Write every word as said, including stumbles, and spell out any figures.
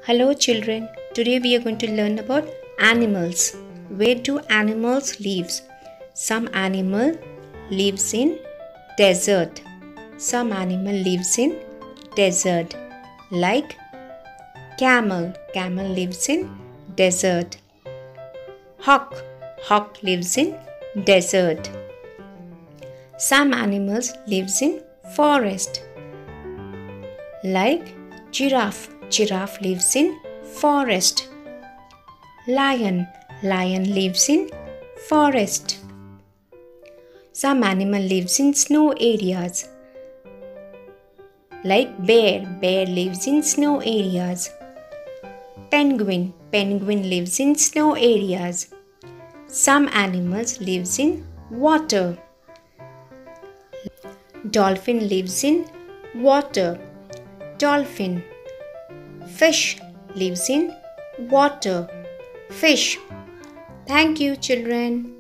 Hello children, today we are going to learn about animals. Where do animals live? Some animal lives in desert. Some animal lives in desert like camel. Camel lives in desert. Hawk. Hawk lives in desert. Some animals lives in forest like giraffe. Giraffe lives in forest. Lion. Lion lives in forest. Some animal lives in snow areas like bear. Bear lives in snow areas. Penguin. Penguin lives in snow areas. Some animals lives in water. Dolphin lives in water. Dolphin. Fish lives in water. Fish. Thank you, children.